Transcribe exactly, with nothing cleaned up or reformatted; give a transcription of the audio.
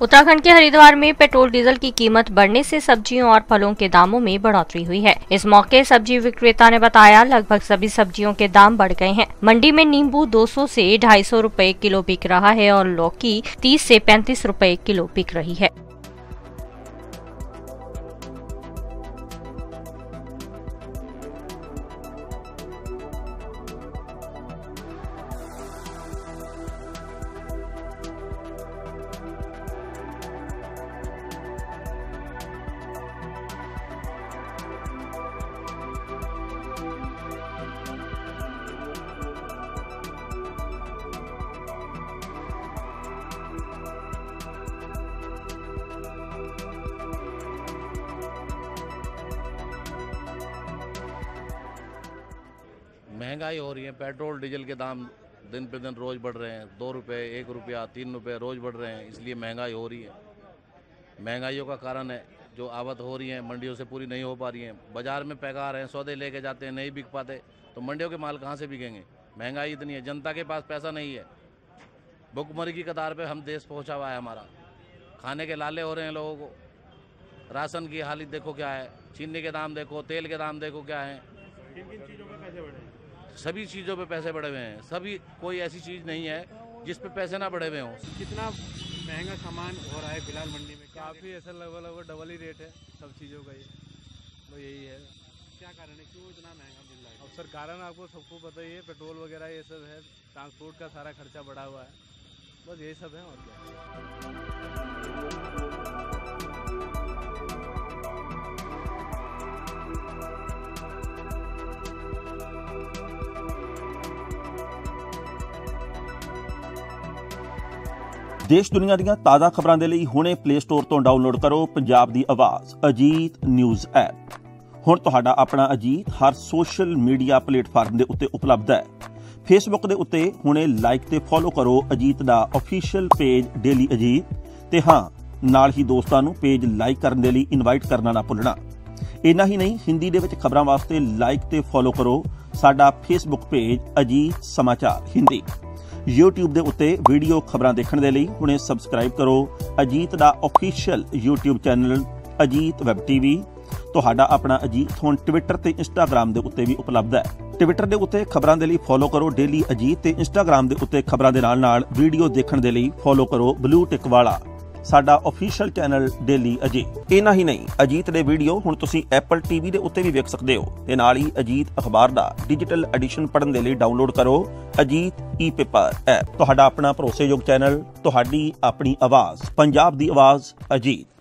उत्तराखंड के हरिद्वार में petrol diesel की कीमत बढ़ने से सब्जियों और फलों के दामों में बढ़ोतरी हुई है। इस मौके सब्जी विक्रेता ने बताया, लगभग सभी सब्जियों के दाम बढ़ गए हैं। मंडी में नींबू दो सौ से ढाई सौ रुपए किलो बिक रहा है और लौकी तीस से पैंतीस रुपए किलो बिक रही है। महंगाई हो रही है। पेट्रोल डीजल के दाम दिन पे दिन रोज बढ़ रहे हैं। दो रुपए, एक रुपया, तीन रुपए रोज बढ़ रहे हैं, इसलिए महंगाई हो रही है। महंगाइयों का कारण है जो आवक हो रही है मंडियों से पूरी नहीं हो पा रही है। बाजार में पैकार हैं, सौदे लेके जाते हैं, नहीं बिक पाते, तो मंडियों के माल कहाँ से बिकेंगे? महंगाई इतनी है, जनता के पास पैसा नहीं है। भुखमरी की कतार पे हम देश पहुँचा हुआ है हमारा। खाने के लाले हो रहे हैं लोगों को। राशन की हालत देखो क्या है, चीनी के दाम देखो, तेल के दाम देखो क्या है। किन किन चीज़ों में पैसे बढ़े? सभी चीज़ों पे पैसे बढ़े हुए हैं। सभी, कोई ऐसी चीज़ नहीं है जिस पे पैसे ना बढ़े हुए हों। कितना महंगा सामान हो रहा है फिलहाल मंडी में? काफ़ी ऐसा लगभग लगभग डबल ही रेट है सब चीज़ों का। ही तो यही है। क्या कारण है, क्यों इतना महंगा मिल रहा है? अब सर कारण आपको सबको पता ही है, पेट्रोल वगैरह ये सब है, ट्रांसपोर्ट का सारा खर्चा बढ़ा हुआ है, बस यही सब है और क्या। देश दुनिया ਦੀਆਂ ਤਾਜ਼ਾ ਖਬਰਾਂ ਦੇ ਲਈ ਹੁਣੇ ਪਲੇ ਸਟੋਰ ਤੋਂ ਡਾਊਨਲੋਡ ਕਰੋ ਪੰਜਾਬ ਦੀ ਆਵਾਜ਼ ਅਜੀਤ ਨਿਊਜ਼ ਐਪ। ਹੁਣ ਤੁਹਾਡਾ ਆਪਣਾ ਅਜੀਤ ਹਰ ਸੋਸ਼ਲ ਮੀਡੀਆ ਪਲੇਟਫਾਰਮ ਦੇ ਉੱਤੇ ਉਪਲਬਧ ਹੈ। ਫੇਸਬੁੱਕ ਦੇ ਉੱਤੇ ਹੁਣੇ ਲਾਈਕ ਤੇ ਫੋਲੋ ਕਰੋ ਅਜੀਤ ਦਾ ਅਫੀਸ਼ੀਅਲ ਪੇਜ ਡੇਲੀ ਅਜੀਤ ਤੇ ਹਾਂ ਨਾਲ ਹੀ ਦੋਸਤਾਂ ਨੂੰ ਪੇਜ ਲਾਈਕ ਕਰਨ ਦੇ ਲਈ ਇਨਵਾਈਟ ਕਰਨਾ ਨਾ ਭੁੱਲਣਾ। ਇੰਨਾ ਹੀ ਨਹੀਂ, ਹਿੰਦੀ ਦੇ ਵਿੱਚ ਖਬਰਾਂ ਵਾਸਤੇ ਲਾਈਕ ਤੇ ਫੋਲੋ ਕਰੋ ਸਾਡਾ ਫੇਸਬੁੱਕ ਪੇਜ ਅਜੀਤ ਸਮਾਚਾਰ ਹਿੰਦੀ। YouTube ਦੇ ਉੱਤੇ ਵੀਡੀਓ ਖਬਰਾਂ ਦੇਖਣ ਦੇ ਲਈ ਹੁਣੇ ਸਬਸਕ੍ਰਾਈਬ ਕਰੋ ਅਜੀਤ ਦਾ official YouTube channel Ajit web TV. ਤੁਹਾਡਾ ਆਪਣਾ ਅਜੀਤ ਹੁਣ ਟਵਿੱਟਰ ਤੇ ਇੰਸਟਾਗ੍ਰਾਮ ਦੇ ਉੱਤੇ ਵੀ ਉਪਲਬਧ ਹੈ। ਟਵਿੱਟਰ ਦੇ ਉੱਤੇ ਖਬਰਾਂ ਦੇ ਲਈ ਫੋਲੋ ਕਰੋ ਡੇਲੀ ਅਜੀਤ ਤੇ ਇੰਸਟਾਗ੍ਰਾਮ ਦੇ ਉੱਤੇ ਖਬਰਾਂ ਦੇ ਨਾਲ ਨਾਲ ਵੀਡੀਓ ਦੇਖਣ ਦੇ ਲਈ ਫੋਲੋ ਕਰੋ ਬਲੂ ਟਿਕ ਵਾਲਾ ਸਾਡਾ ਆਫੀਸ਼ੀਅਲ ਚੈਨਲ ਡੇਲੀ ਅਜੀਤ। ਇੰਨਾ ਹੀ ਨਹੀਂ, ਅਜੀਤ ਦੇ ਵੀਡੀਓ ਹੁਣ ਤੁਸੀਂ ਐਪਲ ਟੀਵੀ ਦੇ ਉੱਤੇ ਵੀ ਵੇਖ ਸਕਦੇ ਹੋ ਤੇ ਨਾਲ ਹੀ ਅਜੀਤ ਅਖਬਾਰ ਦਾ ਡਿਜੀਟਲ ਐਡੀਸ਼ਨ ਪੜ੍ਹਨ ਦੇ ਲਈ ਡਾਊਨਲੋਡ ਕਰੋ ਅਜੀਤ ਈ ਪੇਪਰ ਐਪ। ਤੁਹਾਡਾ ਆਪਣਾ ਭਰੋਸੇਯੋਗ ਚੈਨਲ, ਤੁਹਾਡੀ ਆਪਣੀ ਆਵਾਜ਼, ਪੰਜਾਬ ਦੀ ਆਵਾਜ਼ ਅਜੀਤ।